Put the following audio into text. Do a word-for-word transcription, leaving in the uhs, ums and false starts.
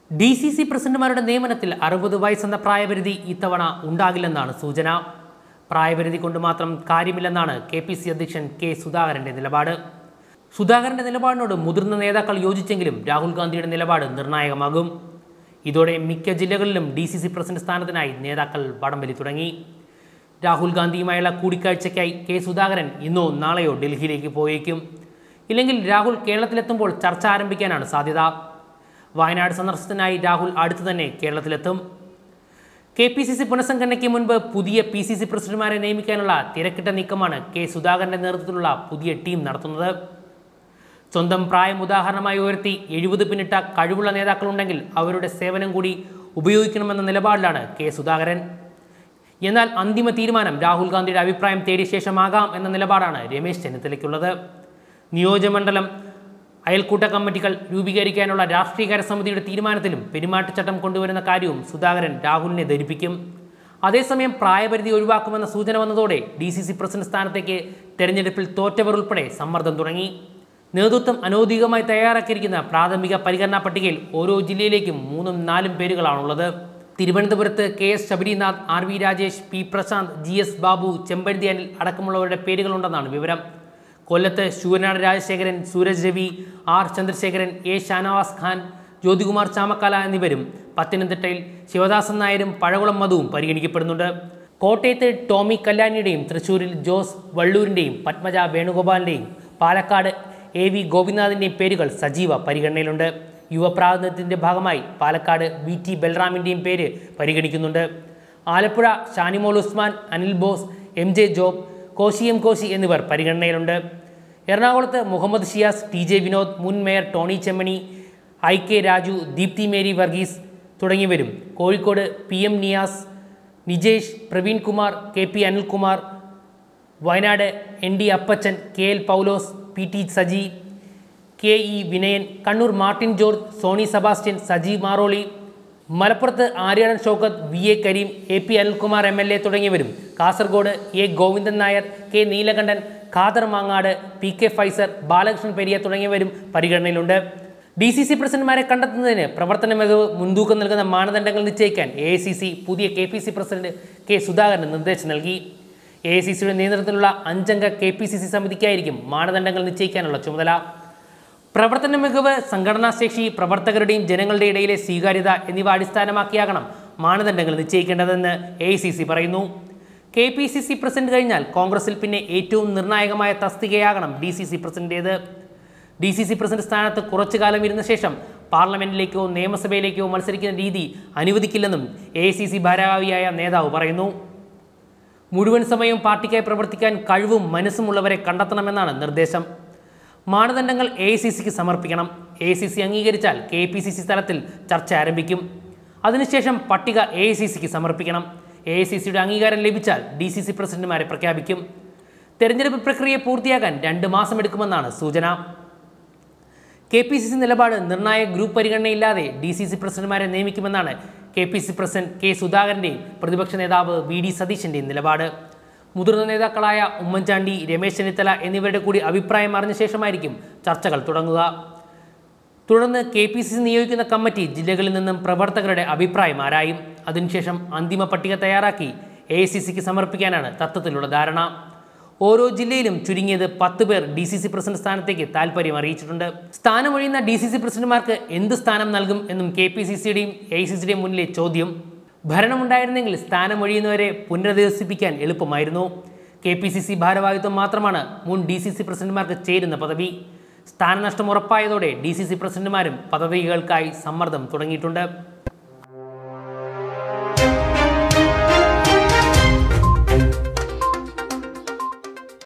D C C പ്രസിഡന്റുമാരുടെ നിയമനത്തിൽ അറുപത് വയസ്സെന്ന പ്രായപരിധി ഇത്തവണ ഉണ്ടാകില്ലെന്നാണ് സൂചന. പ്രായപരിധി കൊണ്ട് മാത്രം കാര്യമില്ലെന്നാണ് കെ പി സി അധ്യക്ഷൻ കെ സുധാകരന്റെ നിലപാട്. സുധാകരന്റെ നിലപാടിനോട് മുതിർന്ന നേതാക്കൾ യോജിച്ചെങ്കിലും രാഹുൽ ഗാന്ധിയുടെ നിലപാട് നിർണായകമാകും. ഇതോടെ മിക്ക ജില്ലകളിലും ഡി സി സി പ്രസിഡന്റ് സ്ഥാനത്തിനായി നേതാക്കൾ വടംവലി തുടങ്ങി. രാഹുൽ ഗാന്ധിയുമായുള്ള കൂടിക്കാഴ്ചയ്ക്കായി കെ സുധാകരൻ ഇന്നോ നാളെയോ ഡൽഹിയിലേക്ക് പോയേക്കും. ഇല്ലെങ്കിൽ രാഹുൽ കേരളത്തിലെത്തുമ്പോൾ ചർച്ച ആരംഭിക്കാനാണ് സാധ്യത. വയനാട് സന്ദർശനത്തിനായി രാഹുൽ അടുത്തു തന്നെ കേരളത്തിലെത്തും. കെ പി സി സി പുനഃസംഘടനയ്ക്ക് മുൻപ് പുതിയ പി സി സി പ്രസിഡന്റുമാരെ നിയമിക്കാനുള്ള തിരക്കിട്ട നീക്കമാണ് കെ സുധാകരന്റെ നേതൃത്വത്തിലുള്ള പുതിയ ടീം നടത്തുന്നത്. സ്വന്തം പ്രായം ഉദാഹരണമായി ഉയർത്തി എഴുപത് പിന്നിട്ട കഴിവുള്ള നേതാക്കളുണ്ടെങ്കിൽ അവരുടെ സേവനം കൂടി ഉപയോഗിക്കണമെന്ന നിലപാടിലാണ് കെ സുധാകരൻ. എന്നാൽ അന്തിമ തീരുമാനം രാഹുൽ ഗാന്ധിയുടെ അഭിപ്രായം തേടിയ ശേഷമാകാം എന്ന നിലപാടാണ് രമേശ് ചെന്നിത്തലയ്ക്കുള്ളത്. നിയോജകമണ്ഡലം അയൽക്കൂട്ട കമ്മിറ്റികൾ രൂപീകരിക്കാനുള്ള രാഷ്ട്രീയകാര്യ സമിതിയുടെ തീരുമാനത്തിലും പെരുമാറ്റച്ചട്ടം കൊണ്ടുവരുന്ന കാര്യവും സുധാകരൻ രാഹുലിനെ ധരിപ്പിക്കും. അതേസമയം പ്രായപരിധി ഒഴിവാക്കുമെന്ന സൂചന വന്നതോടെ ഡി സി സി പ്രസിഡന്റ് സ്ഥാനത്തേക്ക് തെരഞ്ഞെടുപ്പിൽ തോറ്റവർ ഉൾപ്പെടെ സമ്മർദ്ദം തുടങ്ങി. നേതൃത്വം അനൗദ്യോഗികമായി തയ്യാറാക്കിയിരിക്കുന്ന പ്രാഥമിക പരിഗണനാ പട്ടികയിൽ ഓരോ ജില്ലയിലേക്കും മൂന്നും നാലും പേരുകളാണുള്ളത്. തിരുവനന്തപുരത്ത് K S Sabarinath, R V Rajesh, P Prashanth, G S Babu, Chempazhanthy Anil അടക്കമുള്ളവരുടെ പേരുകളുണ്ടെന്നാണ് വിവരം. കൊല്ലത്ത് ശൂരനാട് രാജശേഖരൻ, സൂരജ് രവി, ആർ ചന്ദ്രശേഖരൻ, എ ഷാനവാസ് ഖാൻ, ജ്യോതികുമാർ ചാമക്കാല എന്നിവരും പത്തനംതിട്ടയിൽ ശിവദാസൻ നായരും പഴകുളം മധുവും പരിഗണിക്കപ്പെടുന്നുണ്ട്. കോട്ടയത്ത് ടോമി കല്യാണിയുടെയും തൃശ്ശൂരിൽ ജോസ് വള്ളൂരിൻ്റെയും പത്മജ വേണുഗോപാലിൻ്റെയും പാലക്കാട് എ വി ഗോപിനാഥിൻ്റെയും പേരുകൾ സജീവ പരിഗണനയിലുണ്ട്. യുവപ്രാതിനിധ്യത്തിൻ്റെ ഭാഗമായി പാലക്കാട് വി ടി ബൽറാമിൻ്റെയും പേര് പരിഗണിക്കുന്നുണ്ട്. Alappuzha Shanimol Usman, Anil Bose, M J Job, Koshy M Koshy എന്നിവർ പരിഗണനയിലുണ്ട്. എറണാകുളത്ത് മുഹമ്മദ് ഷിയാസ്, ടി ജെ വിനോദ്, മുൻ mayor Tony Chemmani, I K Raju, Deepthi Mary Varghese തുടങ്ങിയവരും, Kozhikode P M Niyas, Nijesh, Praveen Kumar, K P Anilkumar, Wayanad N D Appachan, K L Paulose, P T Saji, K E Vinayan, Kannur Martin George, Sony Sebastian, Saji Maroli, മലപ്പുറത്ത് Aryadan Shoukath, V A Kareem, A P Anilkumar M L A തുടങ്ങിയവരും, Kasaragod A Govindan Nair, K Neelakandan, Khader Mangad, P K Faizal, Balakrishnan Periya തുടങ്ങിയവരും പരിഗണനയിലുണ്ട്. D C C പ്രസിഡന്റുമാരെ കണ്ടെത്തുന്നതിന് പ്രവർത്തന മികവ് മുൻതൂക്കം നൽകുന്ന മാനദണ്ഡങ്ങൾ നിശ്ചയിക്കാൻ എ ഐ സി സി പുതിയ K P C president K സുധാകരന് നിർദ്ദേശം നൽകി. എ ഐ സി സിയുടെ നേതൃത്വത്തിലുള്ള അഞ്ചംഗ കെ പി സി സി സമിതിക്കായിരിക്കും മാനദണ്ഡങ്ങൾ നിശ്ചയിക്കാനുള്ള ചുമതല. പ്രവർത്തന മികവ്, സംഘടനാശേഷി, പ്രവർത്തകരുടെയും ജനങ്ങളുടെ ഇടയിലെ സ്വീകാര്യത എന്നിവ അടിസ്ഥാനമാക്കിയാകണം മാനദണ്ഡങ്ങൾ നിശ്ചയിക്കേണ്ടതെന്ന് എ ഐ സി സി പറയുന്നു. K P C C president കഴിഞ്ഞാൽ കോൺഗ്രസിൽ പിന്നെ ഏറ്റവും നിർണായകമായ തസ്തികയാകണം ഡി സി സി പ്രസിഡന്റേത്. ഡി സി സി പ്രസിഡന്റ് സ്ഥാനത്ത് കുറച്ചു കാലം ഇരുന്ന ശേഷം പാർലമെന്റിലേക്കോ നിയമസഭയിലേക്കോ മത്സരിക്കുന്ന രീതി അനുവദിക്കില്ലെന്നും എ ഐ സി സി ഭാരവാഹിയായ നേതാവ് പറയുന്നു. മുഴുവൻ സമയവും പാർട്ടിക്കായി പ്രവർത്തിക്കാൻ കഴിവും മനസ്സുമുള്ളവരെ കണ്ടെത്തണമെന്നാണ് നിർദ്ദേശം. മാനദണ്ഡങ്ങൾ എ ഐ സി സിക്ക് സമർപ്പിക്കണം. എ ഐ സി സി അംഗീകരിച്ചാൽ കെ പി സി സി തലത്തിൽ ചർച്ച ആരംഭിക്കും. അതിനുശേഷം പട്ടിക എ ഐ സി സിക്ക് സമർപ്പിക്കണം. എ ഐ സി സിയുടെ അംഗീകാരം ലഭിച്ചാൽ ഡി സി സി പ്രസിഡന്റുമാരെ പ്രഖ്യാപിക്കും. തെരഞ്ഞെടുപ്പ് പ്രക്രിയ പൂർത്തിയാക്കാൻ രണ്ട് മാസം എടുക്കുമെന്നാണ് സൂചന. കെ പി സി സി നിലപാട് നിർണായക ഗ്രൂപ്പ് പരിഗണനയില്ലാതെ ഡി സി സി പ്രസിഡന്റുമാരെ നിയമിക്കുമെന്നാണ് K P C president K സുധാകരൻ്റെയും പ്രതിപക്ഷ നേതാവ് വി ഡി സതീശൻ്റെയും നിലപാട്. മുതിർന്ന നേതാക്കളായ ഉമ്മൻചാണ്ടി, രമേശ് ചെന്നിത്തല എന്നിവരുടെ കൂടി അഭിപ്രായം അറിഞ്ഞ ശേഷമായിരിക്കും ചർച്ചകൾ തുടങ്ങുക. തുടർന്ന് കെ പി സി സി നിയോഗിക്കുന്ന കമ്മിറ്റി ജില്ലകളിൽ നിന്നും പ്രവർത്തകരുടെ അഭിപ്രായം ആരായും. അതിനുശേഷം അന്തിമ പട്ടിക തയ്യാറാക്കി എ ഐ സി സിക്ക് സമർപ്പിക്കാനാണ് തത്വത്തിലുള്ള ധാരണ. ഓരോ ജില്ലയിലും ചുരുങ്ങിയത് പത്ത് പേർ ഡി സി സി പ്രസിഡന്റ് സ്ഥാനത്തേക്ക് താൽപ്പര്യം അറിയിച്ചിട്ടുണ്ട്. സ്ഥാനമൊഴിയുന്ന ഡി സി സി പ്രസിഡന്റുമാർക്ക് എന്ത് സ്ഥാനം നൽകും എന്നും കെ പി സി സിയുടെയും എ ഐ സി സിയുടെയും മുന്നിലെ ചോദ്യം. ഭരണമുണ്ടായിരുന്നെങ്കിൽ സ്ഥാനമൊഴിയുന്നവരെ പുനരധിവസിപ്പിക്കാൻ എളുപ്പമായിരുന്നു. കെ പി സി സി ഭാരവാഹിത്വം മാത്രമാണ് മുൻ ഡി സി സി പ്രസിഡന്റുമാർക്ക് ചേരുന്ന പദവി. സ്ഥാനനഷ്ടം ഉറപ്പായതോടെ ഡി സി സി പ്രസിഡന്റുമാരും പദവികൾക്കായി സമ്മർദ്ദം തുടങ്ങിയിട്ടുണ്ട്.